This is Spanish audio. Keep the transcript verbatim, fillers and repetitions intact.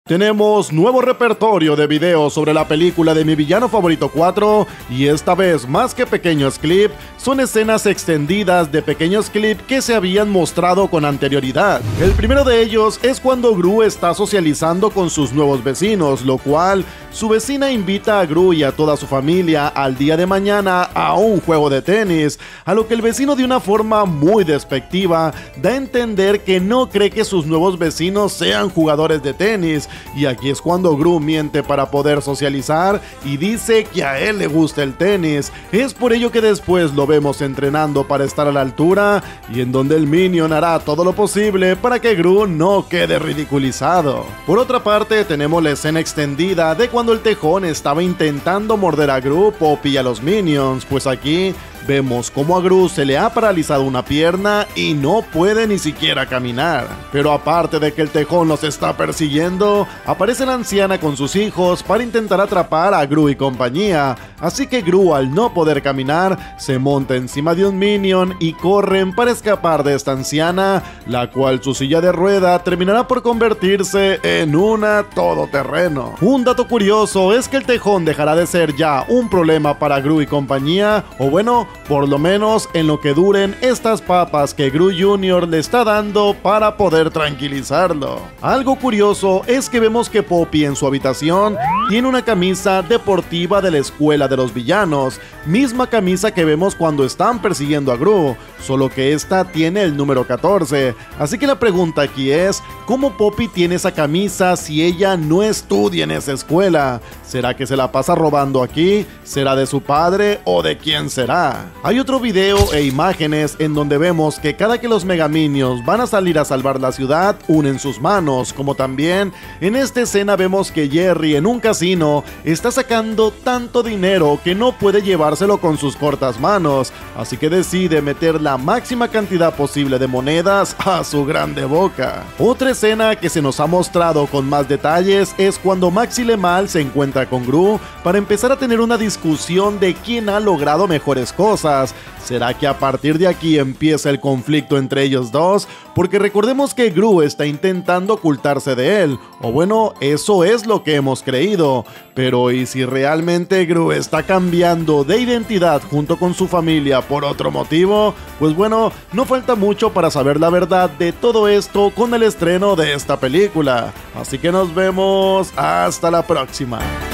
Tenemos nuevo repertorio de videos sobre la película de Mi Villano Favorito cuatro y esta vez, más que pequeños clips, son escenas extendidas de pequeños clips que se habían mostrado con anterioridad. El primero de ellos es cuando Gru está socializando con sus nuevos vecinos, lo cual su vecina invita a Gru y a toda su familia al día de mañana a un juego de tenis, a lo que el vecino de una forma muy despectiva da a entender que no cree que sus nuevos vecinos sean jugadores de tenis. Y aquí es cuando Gru miente para poder socializar y dice que a él le gusta el tenis. Es por ello que después lo vemos entrenando para estar a la altura y en donde el Minion hará todo lo posible para que Gru no quede ridiculizado. Por otra parte, tenemos la escena extendida de cuando el tejón estaba intentando morder a Gru, Poppy y a los Minions, pues aquí vemos cómo a Gru se le ha paralizado una pierna y no puede ni siquiera caminar. Pero aparte de que el tejón los está persiguiendo, aparece la anciana con sus hijos para intentar atrapar a Gru y compañía. Así que Gru, al no poder caminar, se monta encima de un Minion y corren para escapar de esta anciana, la cual su silla de rueda terminará por convertirse en una todoterreno. Un dato curioso es que el tejón dejará de ser ya un problema para Gru y compañía, o bueno, por lo menos en lo que duren estas papas que Gru junior le está dando para poder tranquilizarlo. Algo curioso es que vemos que Poppy en su habitación tiene una camisa deportiva de la escuela de los villanos, misma camisa que vemos cuando están persiguiendo a Gru, solo que esta tiene el número catorce. Así que la pregunta aquí es, ¿cómo Poppy tiene esa camisa si ella no estudia en esa escuela? ¿Será que se la pasa robando aquí? ¿Será de su padre o de quién será? Hay otro video e imágenes en donde vemos que cada que los Megaminions van a salir a salvar la ciudad, unen sus manos, como también en esta escena vemos que Jerry en un casino está sacando tanto dinero que no puede llevárselo con sus cortas manos, así que decide meter la máxima cantidad posible de monedas a su grande boca. Otra escena que se nos ha mostrado con más detalles es cuando Maxilemal se encuentra con Gru para empezar a tener una discusión de quién ha logrado mejores cosas. ¿Será que a partir de aquí empieza el conflicto entre ellos dos? Porque recordemos que Gru está intentando ocultarse de él, o bueno, eso es lo que hemos creído. Pero ¿y si realmente Gru está cambiando de identidad junto con su familia por otro motivo? Pues bueno, no falta mucho para saber la verdad de todo esto con el estreno de esta película. Así que nos vemos hasta la próxima.